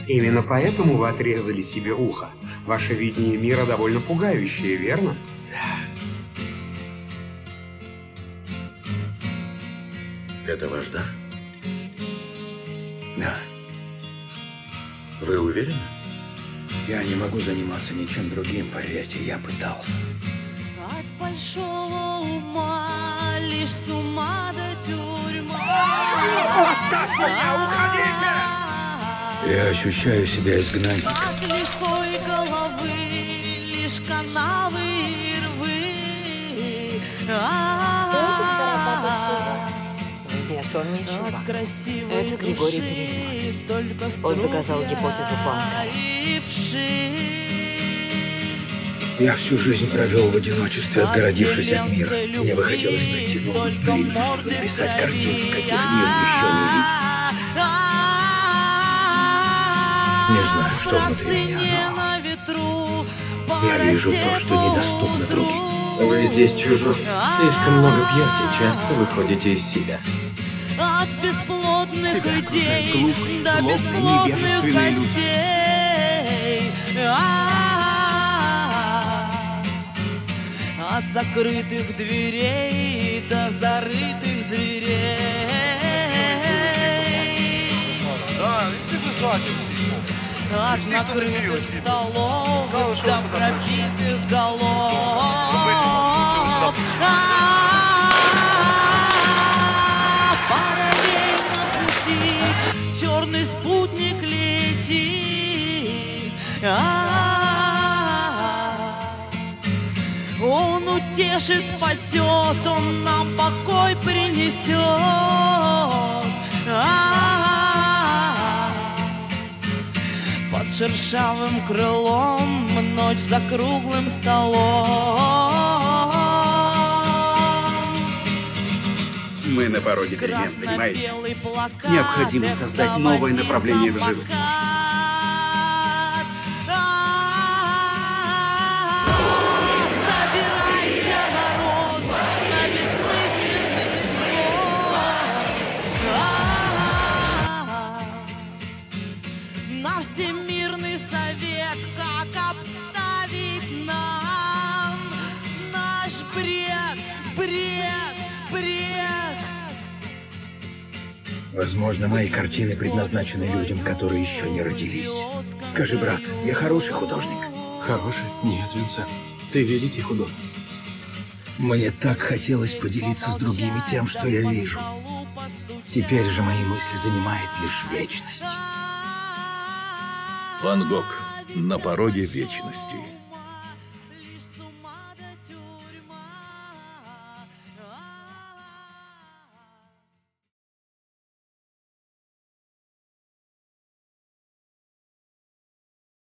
Именно поэтому вы отрезали себе ухо. Ваше видение мира довольно пугающее, верно? Это ваш дар? Да. Вы уверены? Я не могу заниматься ничем другим, поверьте, я пытался. От большого ума лишь с ума до тюрьма. Оставь меня, уходите! Я ощущаю себя изгнанником. От лихой головы лишь канавы и рвы. Нет, он не чувак. От красивой Это Григорий души только Он доказал струя гипотезу Пуанкаре. и вши. Я всю жизнь провел в одиночестве, отгородившись от мира. Мне бы хотелось найти новую глину, чтобы написать картины, каких мир еще не видел. Не знаю, что внутри меня, но я вижу то, что недоступно другим. Вы здесь чужой. Слишком много пьете, часто выходите из себя. От бесплодных Тебя идей окружают глупые, до злобные, бесплодных невежественные люди. костей. От закрытых дверей до зарытых зверей. От накрытых столов до пробитых голов. Параллельно пути черный спутник летит. Он утешит, спасет, он нам покой принесет. Под шершавым крылом ночь за круглым столом. Мы на пороге перемен, понимаете? Красно-белый плакат, Необходимо создать новое направление в живописи. Собирайся, народ, на бессмысленный сбор. На Всемирный совет, как обставить нам наш бред, бред, бред. Возможно, мои картины предназначены людям, которые еще не родились. Скажи, брат, я хороший художник? Хороший? Нет, Винсент. Ты великий художник. Мне так хотелось поделиться с другими тем, что я вижу. Теперь же мои мысли занимает лишь вечность. Ван Гог. На пороге вечности.